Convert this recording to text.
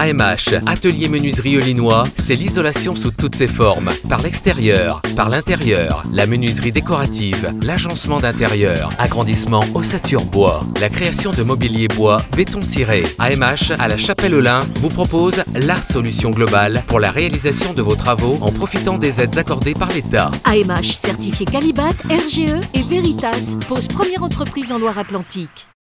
AMH, Atelier Menuiserie Eulinois, c'est l'isolation sous toutes ses formes. Par l'extérieur, par l'intérieur, la menuiserie décorative, l'agencement d'intérieur, agrandissement ossature bois, la création de mobilier bois, béton ciré. AMH, à la Chapelle-Aulin, vous propose la solution globale pour la réalisation de vos travaux en profitant des aides accordées par l'État. AMH certifié Qualibat, RGE et Veritas, pose première entreprise en Loire-Atlantique.